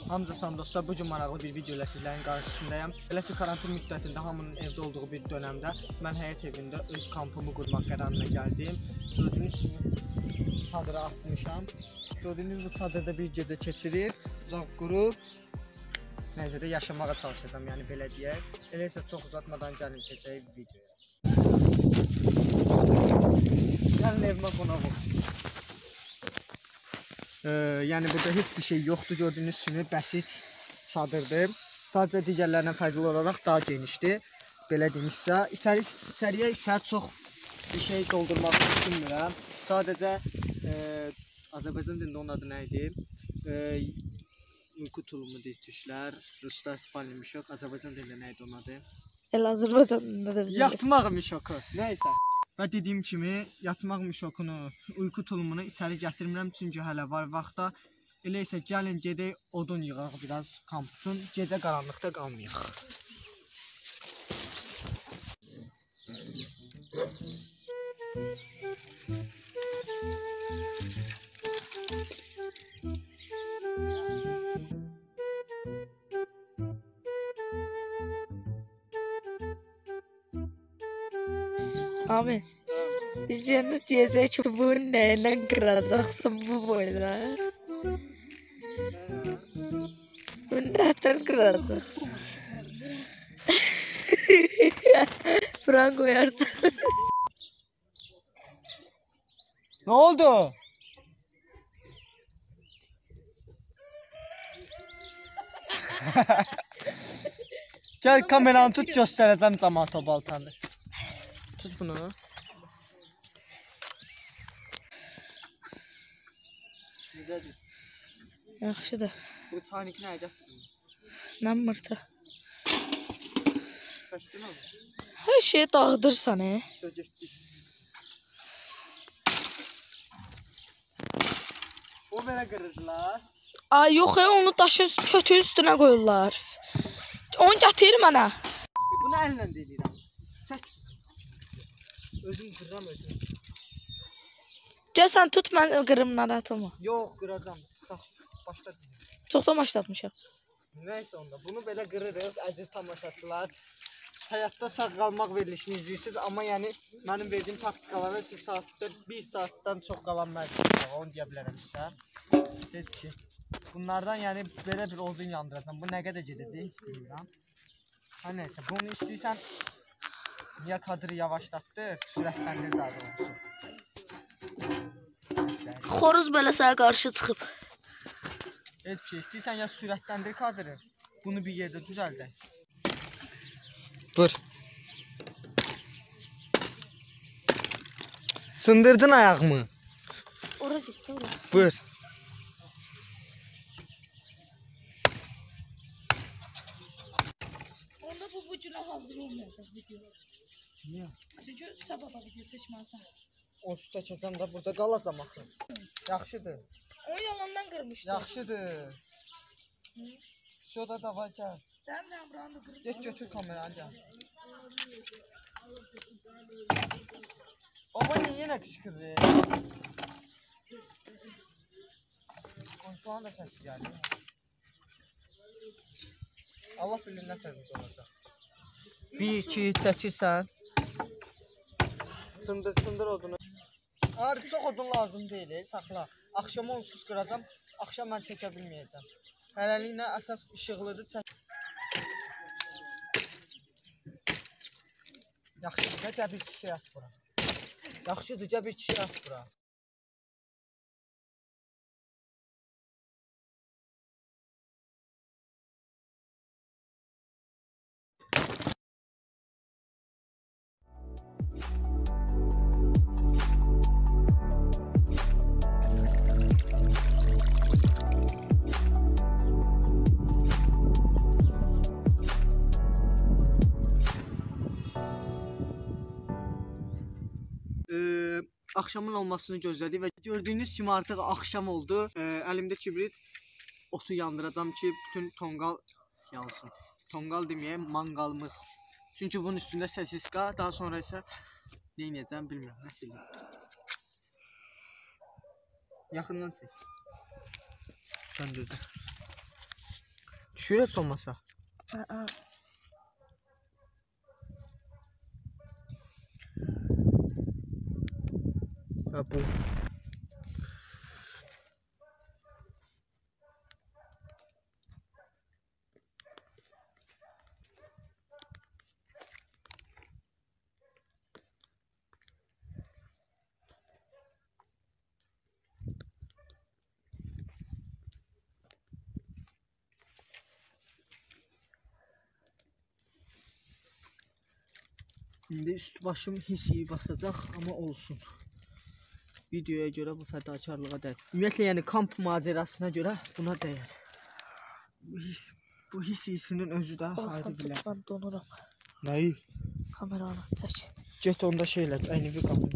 Hamza Sam dostlar, bugün maraqlı bir video ilə sizlərin qarşısındayım. Elə ki, karantin müddətində hamının evdə olduğu bir dönəmdə mən həyət evində öz kampımı qurmaq qərarına gəldim. Gördüyünüz kimi çadırı açmışam. Gördüyünüz bu çadırda bir gecə keçirir, uzaq qurub nəzərdə yaşamağa çalışacağım, yəni belə deyək. Elə isə çox uzatmadan gəlin keçək videoya. Gəlin evimə qonaq olun. Yəni burada heç bir şey yoxdur, gördüyünüz kimi bəsit çadırdır. Sadəcə digərlərindən fərqli olaraq daha genişdir. Belə demişsə, içəriyə isə çox bir şey doldurmaq düşünmürəm. Sadəcə Azərbaycan dilində onun adı nə idi? Uyku tulumu deyirlər. Ruslar spalni mişok. Azərbaycan dilində nə idi onun adı? Azərbaycan dilində də bizim. Yatmaq mişoku. Nəysə. Və dediyim kimi yatmaq mişokunu, uyku tulumunu içəri gətirmirəm çünki hələ var vaxtda. Elə isə gəlin gedək odun yığaq biraz kamp üçün, gecə qaranlıqda qalmayaq. Abi, izleyenler diyecek ki bu neyle kıracaksın bu boyda? Bu nereden kıracaksın? Buran koyarsın. Ne oldu? Gel kameranı tut, göstereceğim camaata baltanı. Tut bunu. Güzeldir. Yaxşıdır. Bu taniki nəyə gətirdin? Nə mırtı? Kaçdın oğlum? Her şeyi dağıdırsan Söz getdik. O belə qırırdılar. Ay yox onu daşın kötüyün üstünə qoyurlar. Onu gətir mənə. Bunu əllə deyirəm. Çək. Özüm qıram özüm. Gəl sən tut mən qırım narahat olma. Yox, qıracam. Sağ. Başla. Çoxdan başlatmışam. Nəysə onda bunu belə qırırıq əziz tamaşaçılar. Həyatda sağ qalmaq verilişini izləyirsiniz, amma yəni mənim verdiyim taktikalara siz saatda 1 saatdan çox qalan məzəniz. Onu deyə bilərəm sizə. Deyək ki, bunlardan yəni belə bir odun yandıracam. Bu nə qədər gedəcək heç bilmirəm. Ha nəysə, bunu istəyirsən ya kadrı yavaşlatdır, sürətləndir daha doğrusu. Xoruz belə sənə qarşı çıxıb. Heç bir şey istəyirsən ya sürətləndir kadrı, bunu bir yerdə düzəldək. Vur. Sındırdın ayağımı. Ora getdi, ora. Vur. Onda bu günə hazır olmayacaq video. Niyə? Çünki sabah da video çəkməlisən. O su çəkəcəm də burada qalacam axı. Yaxşıdır. Onu yalandan qırmışdı. Yaxşıdır. Şurada da var gəl. Dəmdən buranı da qırıb. Get götür kameranı gəl. Baba niyə yenə qışqırır? Konuşulan da səsi gəlir. Allah bilir nə tərbiz olacaq. 1-2 çəkirsən. Sındır odunu. Arif çox odun lazım deyil, saxla. Axşama onsuz qıracam, axşam mən çəkə bilməyəcəm. Hələliklə əsas işıqlıdır, çək. Yaxşıdır, gəl bir kişi at bura. Yaxşıdır, gəl bir kişi at bura. Axşamın olmasını gözlədik və gördüyünüz kimi artıq axşam oldu. Əlimdə kibrit, otu yandıracam ki, bütün tonqal yansın. Tonqal deməyəm, manqalımız. Çünki bunun üstündə səsiska, daha sonra isə nə edəcəm bilmirəm, nəsə edəcəm. Yaxından çək. Söndürdüm. düşür heç olmasa. Ha bu. Şimdi üst başım hiss iyi basacaq, amma olsun. Videoya görə bu fədakarlığa dəyər. Ümumiyyətlə, yəni kamp macərasına görə buna dəyər. Bu hiss hissinin özü də ayrı bilər. Ben donuram. Nəyi? Kameranı çək. Get onda şey elə, əynivi qalın.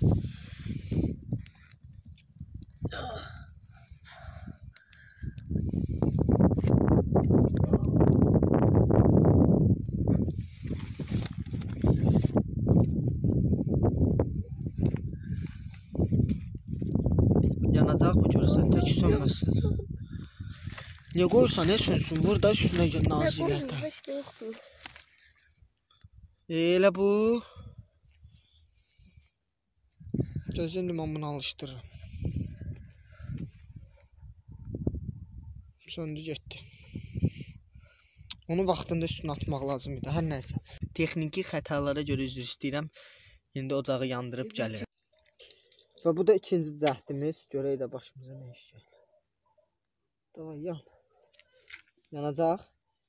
Yanacaq mı görürsən? Tək sönməsin. Niyə qoyursan, nə sönsün? Burada üstünə gel naziklərdən. Başka yoktu. Elə bu. Gözün limon bunu alışdırır. Söndü getdi. Onu vaxtında üstünə atmaq lazım idi. Hər nəysə. Texniki xətalara görə üzr istəyirəm. İndi ocağı yandırıb gəlirəm. Və bu da ikinci cəhdimiz. Görək də başımıza nə iş gəlir. Davay yan. Yanacaq.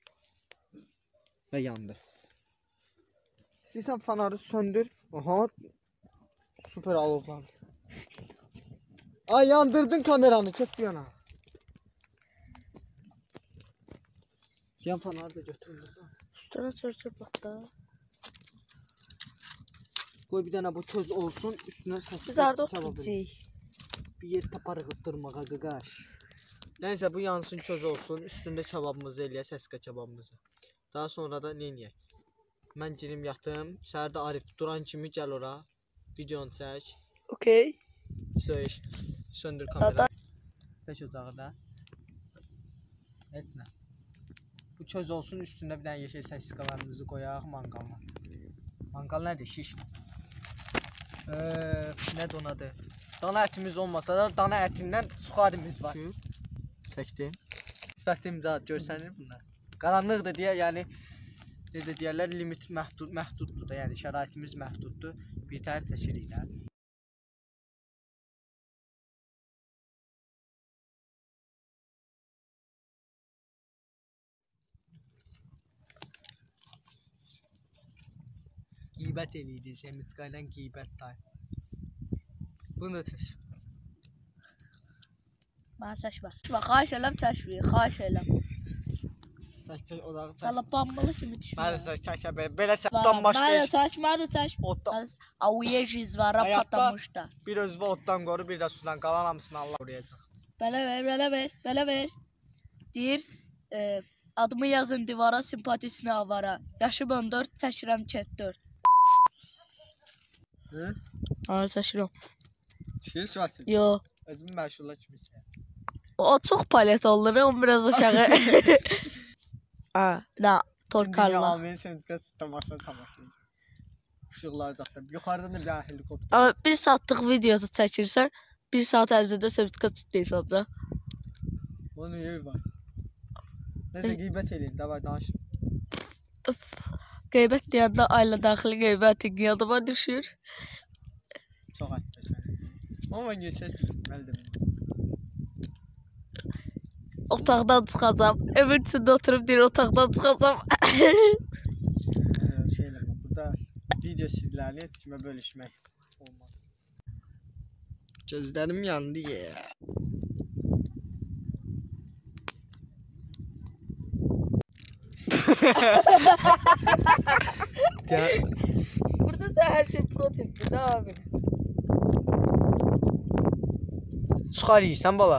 Və yandı. İstəyirsən fanarı söndür. Aha. Süper alovlandı. Ay yandırdın kameranı. Kes bir yana. Yan fanarı da götürün buradan. Üstüne çörsün hatta. Koy bir tane bu köz olsun. Üstüne saçı. Biz arada oturacağız. Bir yer taparıq durmağa qaqaş. Neyse bu yansın köz olsun. Üstünde kebabımızı eləyək, səskə kebabımızı. Daha sonra da nə eləyək? Mən girim yatım. Səhərdə Arif duran kimi gəl ora. Videonu çək. Okey. Söyüş. Söndür kamerayı. Çək ocağı da. Heç nə. Bu köz olsun, üstündə bir dənə yeşil səskalarımızı qoyaq manqalla. Manqal nədir? Şiş. Nədir onun adı? Dana ətimiz olmasa da dana ətindən suxarimiz var. Çəkdim. Sifətim zat görsənir bunlar. Qaranlıqdır deyə, yəni necə deyirlər, limit məhduddur da, yəni şəraitimiz məhduddur. Bir tər çəkirik də. Qeybət eləyəcək, Semiçqa ilə qeybət tay. Bunu da çək. Bana çəkmə. Xahiş eləm çəkməyim, xahiş eləm. Çək, odağı çək. Sala bambalı kimi düşmür. Məndə çək, belə çək, otdan başqa heç. Məndə çək. Avuyejiz var, patlamış da. Bir özünü otdan qoru, bir də sudan qalan hamısını Allah qoruyacaq. Belə ver. Deyir, adımı yazın divara, simpatisini avara. Yaşım 14, çəkirəm ket 4. Hı? Ara çəkirəm. Şey sivəsin. Yo. Özümü məşğulla kimi çək. O çox palet olur, o biraz aşağı. Da, torkarla. Amin, Semiçqa sistemasan tamaşayın. Işıqlar uzaqda. Yuxarıdan da bir dənə helikopter. Ama 1 saatlıq videosu çəkirsən, 1 saat ərzində Semiçqa tutduysan da. Onun yeri var. Neyse qeybət eləyin, davay danışın. Qeybət deyəndə ailə daxili qeybətin yadıma düşür. Çox ətdir. Amma geçək, əldə. Otaqdan çıxacam. Evin içində oturub deyir, otaqdan çıxacam. Şeylər var, burada video sizlərlə heç kimə bölüşmək olmaz. Gözlərim yandı ya. Burada sən hər şey prototipdir də abi. Suxar yiyirsən bala?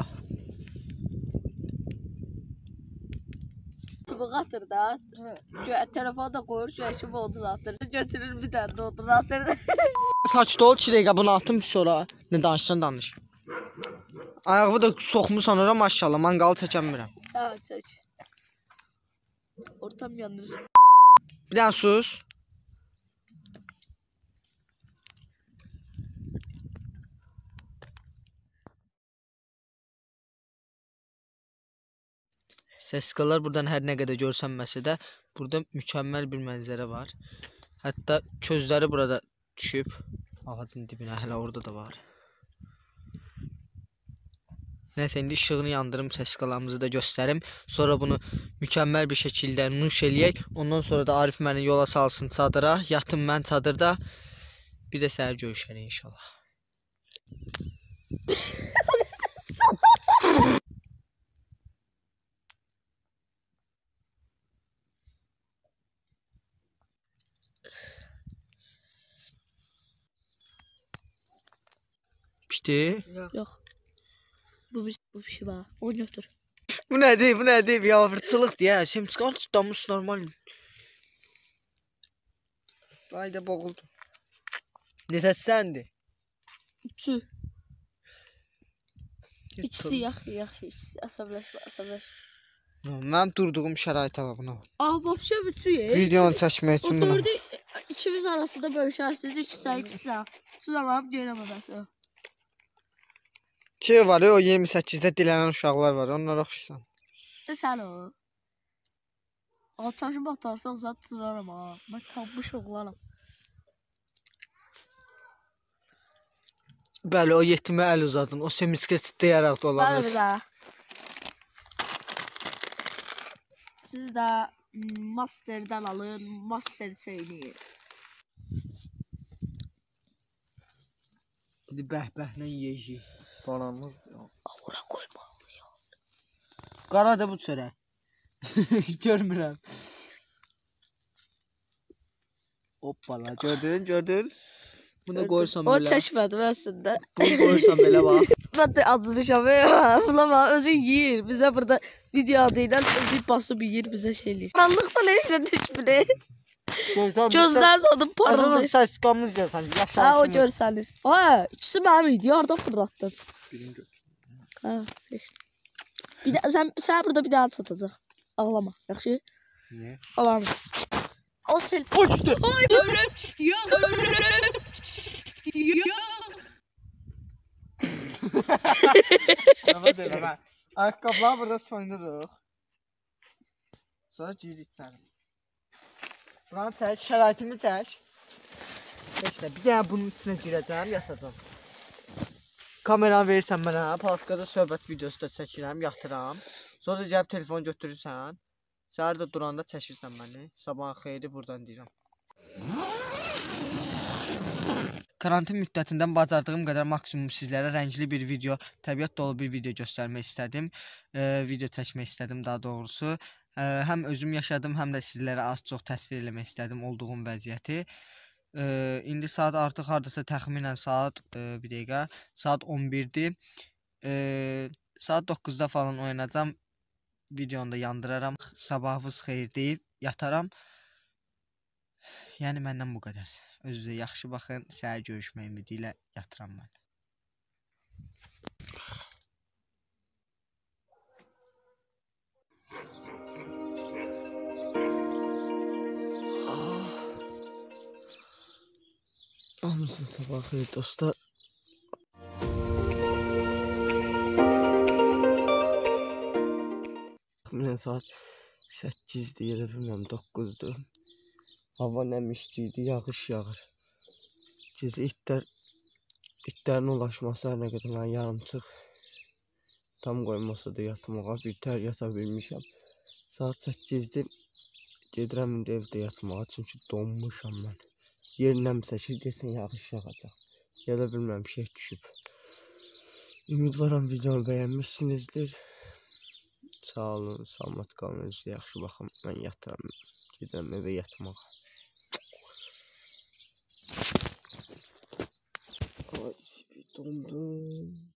Çubuq atır da. Telefonu da qoyur, şəşib odun atır. Götürür bir dənə də odun atır. Saçda ol 2 dəqiqə bunu atım sonra. Ne danışsan danış. Ayağı da soxmusan ora maşallah, manqalı çəkənmirəm. Tamam çək. Ortam yanır. Bir daha sus. Ses skalar buradan her ne kadar görsənməsə də burada mükəmməl bir mənzərə var. Hətta közləri burada düşüb ağacın dibinə, hələ orada da var. Nəysə indi işığını yandırım, ses skalamızı da göstərim. Sonra bunu mükəmməl bir şəkildə nuş eləyək. Ondan sonra da Arif məni yola salsın çadıra, yatım mən çadırda. Bir də səhər görüşərik inşallah. Pişti. Yok. Bu bir şey var. Onu götür. Bu nədir? Bu nədir? Bir avırçılıq deyə. Sən çıxart damış normal. Vay da boğuldum. Neçə səndir? Üçü. İkisi yaxşı. İkisi əsəbləşmə. Mənim durduğum şərait buna. Vəbşə üçü ye. Videonu çəkmək üçün O bunu. dördü ikimiz arasında bölüşərsiniz. İkisi. Suzalam deyəməməsi. Şey var ya, o 28'də dilənən uşaqlar var. Onlara oxşusan. Sən o. Çaşım atarsan zat sıraram ha. Mən tapmış oğlanım. Bəli, o yetimə əl uzadın. O semiskesitdə yaraqda olan. Bəli. Siz də masterdən alın, master çeyini. İndi bəhbəhlə yeyəcək. Bananlı. Ora qoyma. Qara da bu çörək. Görmürəm. Hoppala, gördün? Bunu qoyursam O belə. çəkmədim əslində. Bunu qoyursam belə bax. Mən də azmışam. Buna özü yeyir. Bizə burada video adı ilə özü basıb yeyir, bizə şey eləyir. Qaranlıqdan heç nə düşmür. Gözlər zadım parıldı. Azalım səsqamız görsən. Ha, o görsənir. Ha, ikisi mənim idi. Yarda fırlatdın. Birinci. Ha, heç. Bir də sən burada bir daha çatacaq. Ağlama, yaxşı? Niyə? Ağlama. O selfie. O düşdü. Ay, öyrəm düşdü. Eləmə. Ayaqqabıları burada soyunuruq. Sonra giyirik içəri. Buranı çək, şəraitini çək. Beşlə, bir dənə bunun içinə girəcəm, yatacam. Kameranı verirsən mənə, palatkada söhbət videosu da çəkirəm, yatıram. Sonra da gəlib telefonu götürürsən. Səhər də duranda çəkirsən məni. Sabahın xeyri buradan deyirəm. Karantin müddətindən bacardığım qədər maksimum sizlərə rəngli bir video, təbiət dolu bir video göstərmək istədim. Video çəkmək istədim daha doğrusu. Həm özüm yaşadım, həm də sizlərə az-çox təsvir eləmək istədim olduğum vəziyyəti. İndi saat artıq hardasa təxminən saat bir dəqiqə, saat 11-dir. Saat 9-da falan oynayacam. Videonu da yandıraram. Sabahınız xeyir deyib yataram. Yəni məndən bu qədər. Özünüzə yaxşı baxın. Səhər görüşmək ümidi ilə yatıram mən. Hamısın sabah xeyir dostlar. Təxminən saat 8-dir, elə bilmirəm 9-dur. Hava nəmişliydi, yağış yağır. Gecə itlərin ulaşması hər nə qədər mən yarımçıq tam qoymasa da yatmağa birtər yata bilmişəm. Saat 8-dir, gedirəm indi evdə yatmağa çünki donmuşam mən. Yerindən çəkir, desən yağış yağacaq. Gələ bilməm, şey düşüb. Ümidvaram videonu bəyənmişsinizdir. Sağ olun, salamat qalın, özünüzə yaxşı baxın. Mən yatıram, gedirəm evə yatmağa. Ay, bir dondum.